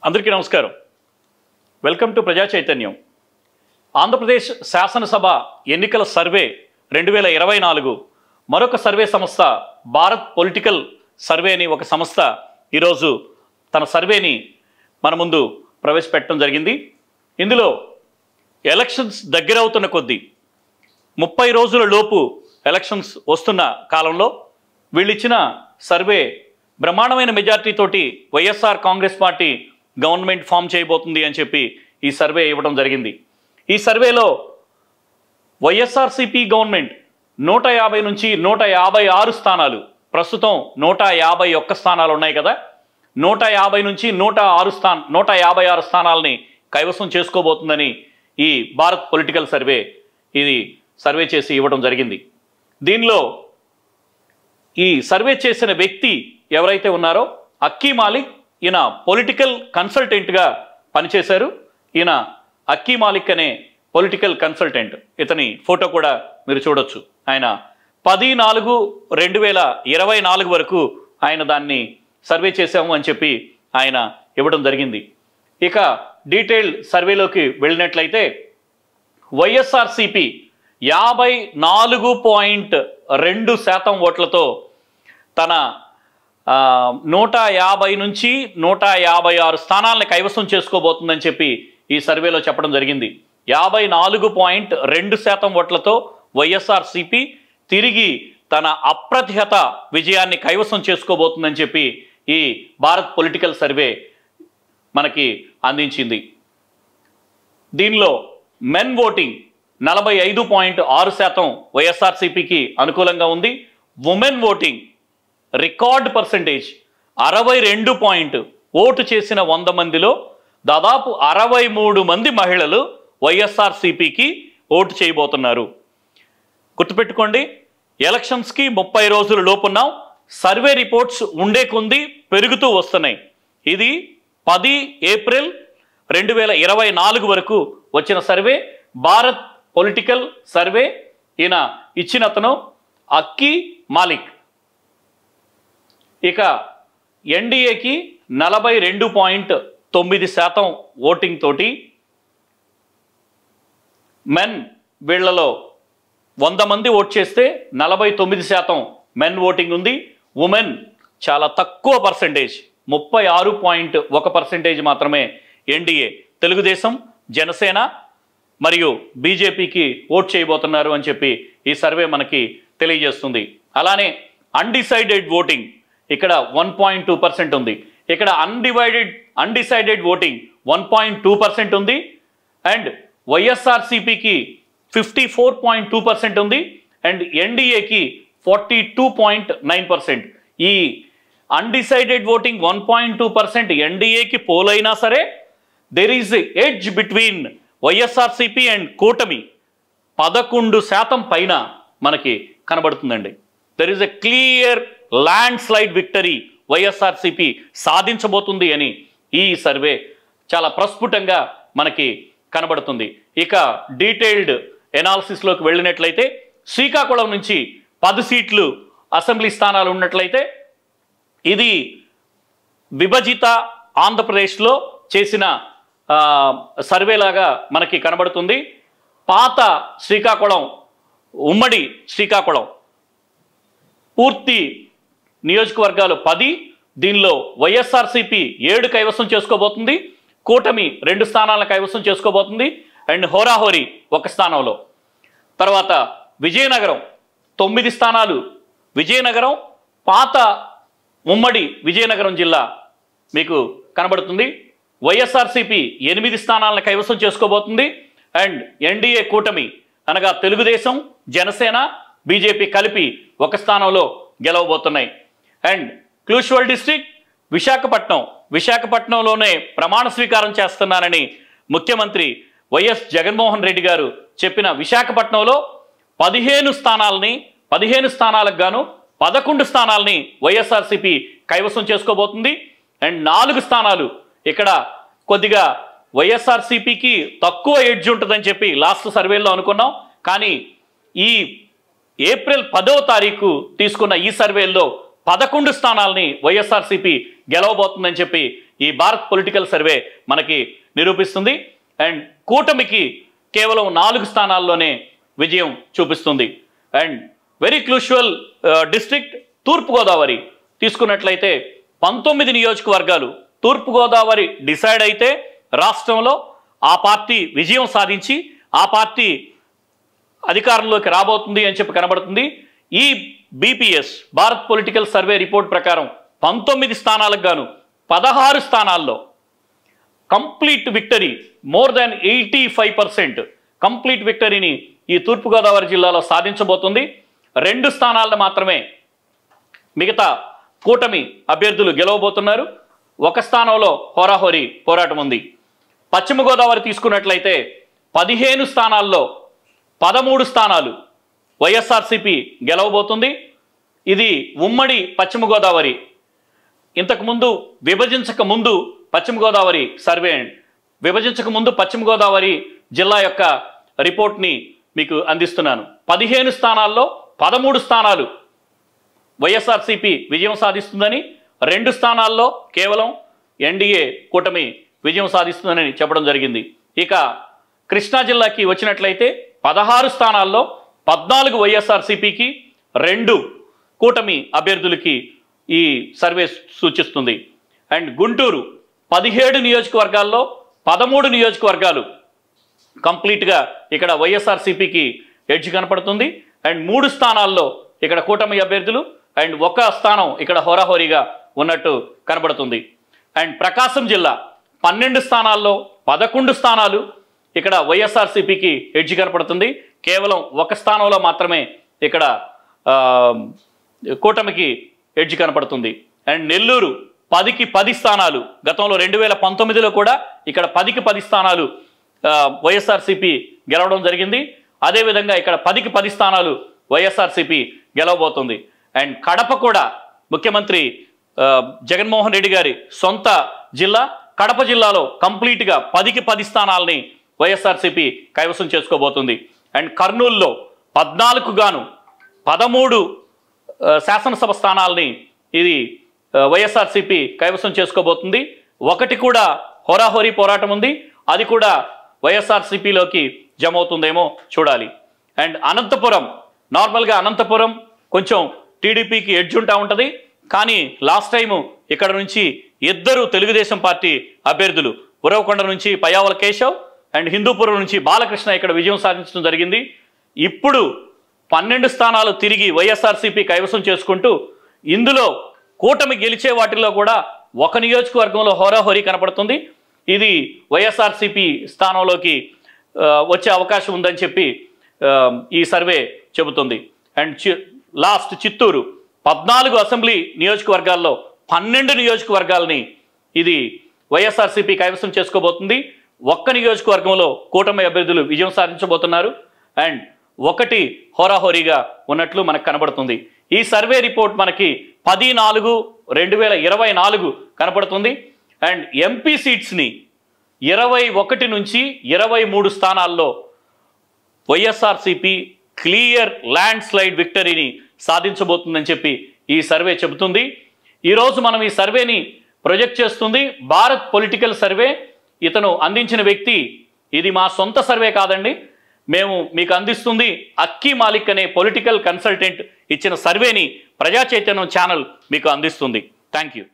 అందరికీ నమస్కారం. Welcome to ప్రజా చైతన్యం. ఆంధ్రప్రదేశ్ శాసనసభ ఎన్నికల సర్వే 2024 మరొక సర్వే సంస్థ భారత్ పొలిటికల్ సర్వే అని ఒక సంస్థ ఈరోజు తన సర్వేని మన ముందు ప్రవేశపెట్టడం జరిగింది. ఇందులో ఎలక్షన్స్ దగ్గరవుతున్న కొద్దీ 30 రోజుల లోపు ఎలక్షన్స్ వస్తున్న కాలంలో వీళ్ళిచ్చిన సర్వే బ్రహ్మాండమైన మెజార్టీ తోటి YSR Congress party government form చేయబోతుంది అని చెప్పి ఈ సర్వే ఇవ్వడం జరిగింది. ఈ సర్వేలో వైఎస్ఆర్సీపీ గవర్నమెంట్ 150 నుంచి 156 స్థానాలు, ప్రస్తుతం 151 స్థానాలు ఉన్నాయి కదా, 150 నుంచి 156 స్థానాలని కైవసం చేసుకోబోతుందని ఈ భారత్ పొలిటికల్ సర్వే ఇది సర్వే చేసి ఇవ్వడం జరిగింది. దీనిలో ఈ సర్వే చేసిన వ్యక్తి ఎవరైతే ఉన్నారో అక్కీ మాలిక్, ఈయన పొలిటికల్ కన్సల్టెంట్గా పనిచేశారు. ఈయన అక్కీ మాలిక్ అనే పొలిటికల్ కన్సల్టెంట్. ఇతని ఫోటో కూడా మీరు చూడొచ్చు. ఆయన 10/4/2024 వరకు ఆయన దాన్ని సర్వే చేశాము అని చెప్పి ఆయన ఇవ్వడం జరిగింది. ఇక డీటెయిల్డ్ సర్వేలోకి వెళ్ళినట్లయితే వైఎస్ఆర్సీపీ 54.2% ఓట్లతో తన 150 నుంచి 156 స్థానాలను కైవసం చేసుకోబోతుందని చెప్పి ఈ సర్వేలో చెప్పడం జరిగింది. 54.2% ఓట్లతో వైఎస్ఆర్సీపీ తిరిగి తన అప్రతిహత విజయాన్ని కైవసం చేసుకోబోతుందని చెప్పి ఈ భారత్ పొలిటికల్ సర్వే మనకి అందించింది. దీనిలో మెన్ ఓటింగ్ 45.6% వైఎస్ఆర్సీపీకి అనుకూలంగా ఉంది. Women voting record percentage 62. Vote చేసిన 100 మందిలో దాదాపు 63 మంది మహిళలు వైఎస్ఆర్సీపీకి ఓటు చేయబోతున్నారు. గుర్తుపెట్టుకోండి, ఎలక్షన్స్కి 30 రోజుల లోపున్నాం. సర్వే రిపోర్ట్స్ ఉండే కొంది పెరుగుతూ వస్తున్నాయి. ఇది 10 ఏప్రిల్ 2024 వరకు వచ్చిన సర్వే, భారత్ పొలిటికల్ సర్వే. ఈయన ఇచ్చిన అతను అక్కీ మాలిక్. ఇక ఎన్డీఏకి 42.9% ఓటింగ్ తోటి మెన్, వీళ్లలో 100 మంది ఓట్ చేస్తే 49% మెన్ ఓటింగ్ ఉంది. ఉమెన్ చాలా తక్కువ పర్సంటేజ్, 36.1% మాత్రమే ఎన్డీఏ, తెలుగుదేశం, జనసేన మరియు బీజేపీకి ఓట్ చేయబోతున్నారు అని చెప్పి ఈ సర్వే మనకి తెలియజేస్తుంది. అలానే అన్డిసైడెడ్ ఓటింగ్ ఇక్కడ 1.2% ఉంది. ఇక్కడ అన్డిసైడెడ్ ఓటింగ్ 1.2% ఉంది. అండ్ వైఎస్ఆర్సీపీకి 54.2% ఉంది. అండ్ ఎన్డీఏకి 42.9%. ఈ అన్డిసైడెడ్ ఓటింగ్ 1.2% ఎన్డీఏకి పోలైనా సరే there is edge between YSRCP and కూటమి 11% పైన మనకి కనబడుతుందండి. There is a clear landslide victory YSRCP సాధించబోతుంది అని ఈ సర్వే చాలా ప్రస్ఫుటంగా మనకి కనబడుతుంది. ఇక డీటెయిల్డ్ ఎనాలిసిస్లోకి వెళ్ళినట్లయితే శ్రీకాకుళం నుంచి 10 సీట్లు అసెంబ్లీ స్థానాలు ఉన్నట్లయితే ఇది విభజిత ఆంధ్రప్రదేశ్లో చేసిన సర్వేలాగా మనకి కనబడుతుంది. పాత శ్రీకాకుళం, ఉమ్మడి శ్రీకాకుళం పూర్తి నియోజకవర్గాలు 10. దీనిలో వైఎస్ఆర్సీపీ 7 కైవసం చేసుకోబోతుంది. కూటమి 2 స్థానాలను కైవసం చేసుకోబోతుంది. అండ్ హోరాహోరీ 1 స్థానంలో. తర్వాత విజయనగరం 9 స్థానాలు. విజయనగరం పాత ఉమ్మడి విజయనగరం జిల్లా మీకు కనబడుతుంది. వైఎస్ఆర్సీపీ 8 స్థానాలను కైవసం చేసుకోబోతుంది. అండ్ ఎన్డీఏ కూటమి అనగా తెలుగుదేశం, జనసేన, బీజేపీ కలిపి 1 స్థానంలో గెలవబోతున్నాయి. అండ్ క్లూషువల్ డిస్ట్రిక్ట్ విశాఖపట్నంలోనే ప్రమాణ స్వీకారం చేస్తున్నారని ముఖ్యమంత్రి వైఎస్ జగన్మోహన్ రెడ్డి గారు చెప్పిన విశాఖపట్నంలో 15 స్థానాలకు గాను 11 స్థానాలని వైఎస్ఆర్సీపీ కైవసం చేసుకోబోతుంది. అండ్ 4 స్థానాలు ఇక్కడ కొద్దిగా వైఎస్ఆర్సీపీకి తక్కువ ఎడ్జ్ ఉంటుందని చెప్పి లాస్ట్ సర్వేలో అనుకున్నాం. కానీ ఈ ఏప్రిల్ 10వ తారీఖు తీసుకున్న ఈ సర్వేలో 11 స్థానాలని వైఎస్ఆర్సీపీ గెలవబోతుందని చెప్పి ఈ భారత్ పొలిటికల్ సర్వే మనకి నిరూపిస్తుంది. అండ్ కూటమికి కేవలం 4 స్థానాల్లోనే విజయం చూపిస్తుంది. And very crucial district Thurpu Godavari తీసుకున్నట్లయితే 19 నియోజకవర్గాలు తూర్పుగోదావరి డిసైడ్ అయితే రాష్ట్రంలో ఆ పార్టీ విజయం సాధించి ఆ పార్టీ అధికారంలోకి రాబోతుంది అని చెప్పి కనబడుతుంది. ఈ BPS Bharat political survey report ప్రకారం 19 స్థానాలకు గాను 16 స్థానాల్లో complete victory, more than 85% complete విక్టరీని ఈ తూర్పుగోదావరి జిల్లాలో సాధించబోతుంది. 2 స్థానాలను మాత్రమే మిగతా కూటమి అభ్యర్థులు గెలవబోతున్నారు. 1 స్థానంలో హోరాహోరీ పోరాటం ఉంది. పశ్చిమ గోదావరి తీసుకున్నట్లయితే 15 స్థానాల్లో 13 స్థానాలు వైఎస్ఆర్సీపీ గెలవబోతుంది. ఇది ఉమ్మడి పశ్చిమ గోదావరి. ఇంతకుముందు విభజించక ముందు పశ్చిమ గోదావరి సర్వే, విభజించక ముందు పశ్చిమ గోదావరి జిల్లా యొక్క రిపోర్ట్ని మీకు అందిస్తున్నాను. 15 స్థానాల్లో 13 స్థానాలు వైఎస్ఆర్సీపీ విజయం సాధిస్తుందని, 2 స్థానాల్లో కేవలం ఎన్డీఏ కూటమి విజయం సాధిస్తుందని చెప్పడం జరిగింది. ఇక కృష్ణా జిల్లాకి వచ్చినట్లయితే 16 స్థానాల్లో 14 వైఎస్ఆర్సీపీకి, 2 కూటమి అభ్యర్థులకి ఈ సర్వే సూచిస్తుంది. అండ్ గుంటూరు 17 నియోజకవర్గాల్లో 13 నియోజకవర్గాలు కంప్లీట్గా ఇక్కడ వైఎస్ఆర్సీపీకి ఎడ్జ్ కనపడుతుంది. అండ్ 3 స్థానాల్లో ఇక్కడ కూటమి అభ్యర్థులు అండ్ 1 స్థానం ఇక్కడ హోరాహోరీగా ఉన్నట్టు కనబడుతుంది. అండ్ ప్రకాశం జిల్లా 12 స్థానాల్లో 11 స్థానాలు ఇక్కడ వైఎస్ఆర్సీపీకి ఎడ్జ్ కనపడుతుంది. కేవలం 1 స్థానంలో మాత్రమే ఇక్కడ కూటమికి ఎడ్జ్ కనపడుతుంది. అండ్ నెల్లూరు 10కి 10 స్థానాలు, గతంలో 2019లో కూడా ఇక్కడ 10కి 10 స్థానాలు వైఎస్ఆర్సీపీ గెలవడం జరిగింది. అదేవిధంగా ఇక్కడ 10కి 10 స్థానాలు వైఎస్ఆర్సీపీ గెలవబోతుంది. అండ్ కడప కూడా ముఖ్యమంత్రి జగన్మోహన్ రెడ్డి గారి సొంత జిల్లా. కడప జిల్లాలో కంప్లీట్గా 10కి 10 స్థానాలని వైఎస్ఆర్సీపీ కైవసం చేసుకోబోతుంది. అండ్ కర్నూలులో 14కు గాను 13 శాసనసభ స్థానాలని ఇది వైఎస్ఆర్సీపీ కైవసం చేసుకోబోతుంది. 1 కూడా హోరాహోరీ పోరాటం ఉంది, అది కూడా వైఎస్ఆర్సీపీలోకి జమ అవుతుందేమో చూడాలి. అండ్ అనంతపురం, నార్మల్గా అనంతపురం కొంచెం టీడీపీకి ఎడ్జ్ ఉంటా ఉంటుంది. కానీ లాస్ట్ టైము ఇక్కడ నుంచి 2 తెలుగుదేశం పార్టీ అభ్యర్థులు, ఉరవకొండ నుంచి పయ్యావుల కేశవ్ అండ్ హిందూపురం నుంచి బాలకృష్ణ ఇక్కడ విజయం సాధించడం జరిగింది. ఇప్పుడు 12 స్థానాలు తిరిగి వైఎస్ఆర్సీపీ కైవసం చేసుకుంటూ ఇందులో కూటమి గెలిచే వాటిల్లో కూడా 1 నియోజకవర్గంలో హోరాహోరీ కనపడుతుంది. ఇది వైఎస్ఆర్సీపీ స్థానంలోకి వచ్చే అవకాశం ఉందని చెప్పి ఈ సర్వే చెబుతుంది. అండ్ లాస్ట్ చిత్తూరు 14 అసెంబ్లీ నియోజకవర్గాల్లో 12 నియోజకవర్గాలని ఇది వైఎస్ఆర్సీపీ కైవసం చేసుకోబోతుంది. 1 నియోజకవర్గంలో కూటమి అభ్యర్థులు విజయం సాధించబోతున్నారు. అండ్ 1 హోరాహోరీగా ఉన్నట్లు మనకు కనబడుతుంది. ఈ సర్వే రిపోర్ట్ మనకి 10/4/2024 కనపడుతుంది. అండ్ ఎంపీ సీట్స్ని 21 నుంచి 23 స్థానాల్లో వైఎస్ఆర్సీపీ క్లియర్ ల్యాండ్ స్లైడ్ విక్టరీని సాధించబోతుందని చెప్పి ఈ సర్వే చెబుతుంది. ఈరోజు మనం ఈ సర్వేని ప్రొజెక్ట్ చేస్తుంది భారత్ పొలిటికల్ సర్వే. ఇతను అందించిన వ్యక్తి, ఇది మా సొంత సర్వే కాదండి, మేము మీకు అందిస్తుంది అక్కీ మాలిక్ అనే పొలిటికల్ కన్సల్టెంట్ ఇచ్చిన సర్వేని ప్రజా చైతన్యం ఛానల్ మీకు అందిస్తుంది. Thank you.